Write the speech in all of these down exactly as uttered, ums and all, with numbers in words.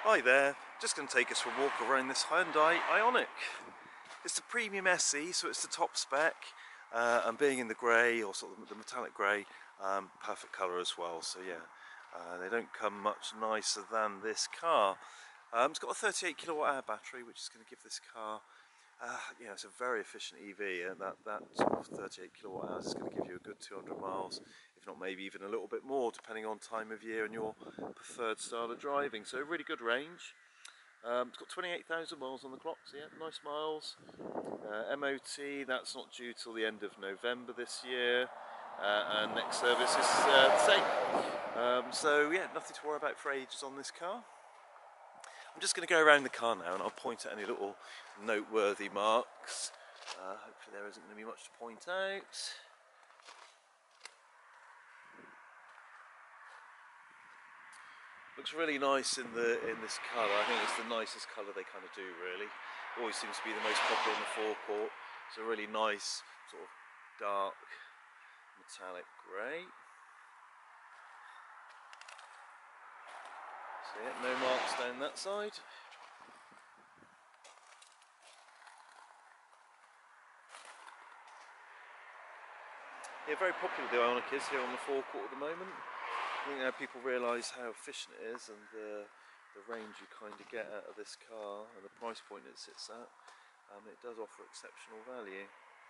Hi there, just going to take us for a walk around this Hyundai Ioniq. It's the premium S E, so it's the top spec, uh, and being in the grey, or sort of the metallic grey, um, perfect colour as well. So yeah, uh, they don't come much nicer than this car. Um, it's got a thirty-eight kilowatt hour battery, which is going to give this car, uh, you know, it's a very efficient E V, and that, that sort of thirty-eight kilowatt hours is going to give you a good two hundred miles, if not maybe even a little bit more, depending on time of year and your preferred style of driving. So really good range. Um, it's got twenty-eight thousand miles on the clock, so yeah, nice miles. Uh, M O T, that's not due till the end of November this year, uh, and next service is uh, the same. Um, so yeah, nothing to worry about for ages on this car. I'm just going to go around the car now and I'll point at any little noteworthy marks. Uh, hopefully there isn't going to be much to point out. Looks really nice in the in this colour. I think it's the nicest colour they kind of do, really. Always seems to be the most popular in the forecourt. It's a really nice sort of dark metallic grey. So yeah, no marks down that side. Yeah, very popular the Ioniq is here on the forecourt at the moment. I think now people realise how efficient it is, and uh, the range you kind of get out of this car and the price point it sits at. Um, it does offer exceptional value.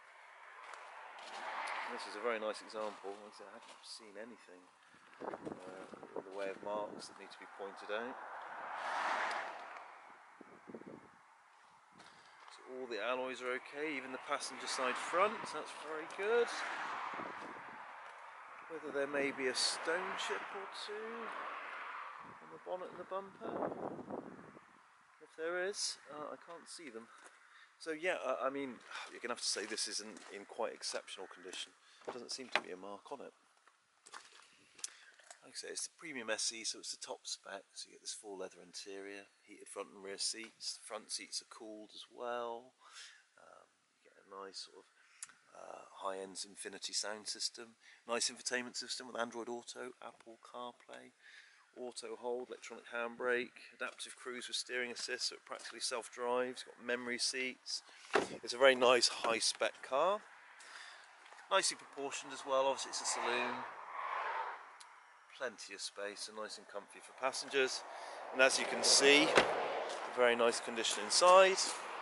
And this is a very nice example. Like I said, I haven't seen anything uh, in the way of marks that need to be pointed out. So all the alloys are okay, even the passenger side front, that's very good. Whether there may be a stone chip or two on the bonnet and the bumper. If there is, uh, I can't see them. So yeah, uh, I mean, you're going to have to say this isn't in quite exceptional condition. There doesn't seem to be a mark on it. Like I say, it's the premium S E, so it's the top spec. So you get this full leather interior, heated front and rear seats. The front seats are cooled as well. Um, you get a nice sort of Uh, high-end Infinity sound system, nice infotainment system with Android Auto, Apple CarPlay, auto hold, electronic handbrake, adaptive cruise with steering assist, so it practically self-drives. Got memory seats. It's a very nice high-spec car, nicely proportioned as well. Obviously it's a saloon, plenty of space and nice and comfy for passengers. And as you can see, very nice condition inside.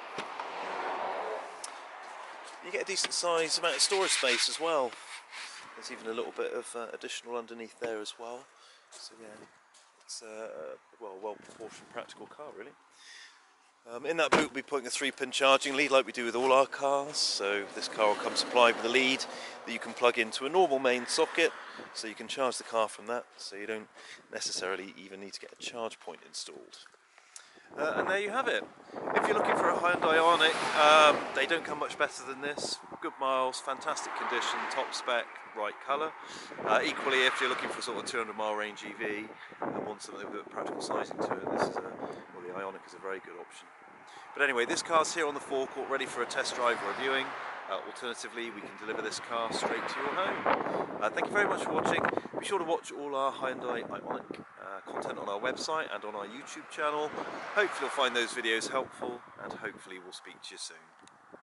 You get a decent sized amount of storage space as well. There's even a little bit of uh, additional underneath there as well. So yeah, it's a uh, well, well proportioned practical car really. Um, in that boot we'll be putting a three pin charging lead like we do with all our cars. So this car will come supplied with a lead that you can plug into a normal main socket, so you can charge the car from that, so you don't necessarily even need to get a charge point installed. Uh, and there you have it. If you're looking for a Hyundai Ioniq, um, they don't come much better than this. Good miles, fantastic condition, top spec, right colour. Uh, equally, if you're looking for sort of two hundred mile range E V and want something with a practical sizing to it, this is a, well, the Ioniq is a very good option. But anyway, this car's here on the forecourt, ready for a test drive or a viewing. Uh, alternatively, we can deliver this car straight to your home. Uh, thank you very much for watching. Be sure to watch all our Hyundai Ioniq uh, content on our website and on our YouTube channel. Hopefully you'll find those videos helpful, and hopefully we'll speak to you soon.